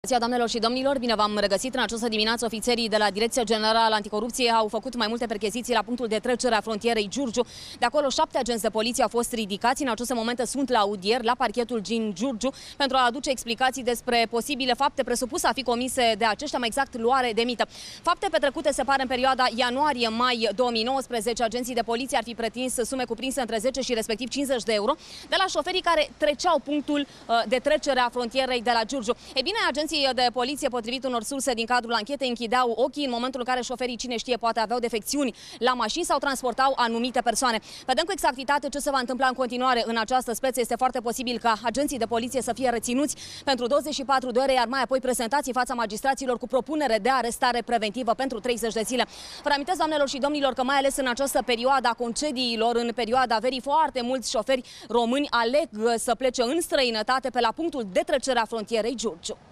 Doamnelor și domnilor, bine v-am regăsit. În această dimineață, ofițerii de la Direcția Generală Anticorupție au făcut mai multe percheziții la punctul de trecere a frontierei Giurgiu. De acolo, 7 agenți de poliție au fost ridicați. În aceste momente sunt la audieri la parchetul din Giurgiu pentru a aduce explicații despre posibile fapte presupuse a fi comise de aceștia, mai exact luare de mită. Fapte petrecute, se pare, în perioada ianuarie-mai 2019. Agenții de poliție ar fi pretins sume cuprinse între 10 și respectiv 50 de euro de la șoferii care treceau punctul de trecere a frontierei de la Giurgiu. Ei bine, agenții de poliție, potrivit unor surse din cadrul anchetei, închideau ochii în momentul în care șoferii, cine știe, poate aveau defecțiuni la mașini sau transportau anumite persoane. Vedem cu exactitate ce se va întâmpla în continuare în această speță. Este foarte posibil ca agenții de poliție să fie reținuți pentru 24 de ore, iar mai apoi prezentați în fața magistraților cu propunere de arestare preventivă pentru 30 de zile. Vă reamintesc, doamnelor și domnilor, că mai ales în această perioadă a concediilor, în perioada verii, foarte mulți șoferi români aleg să plece în străinătate pe la punctul de trecere a frontierei Giurgiu.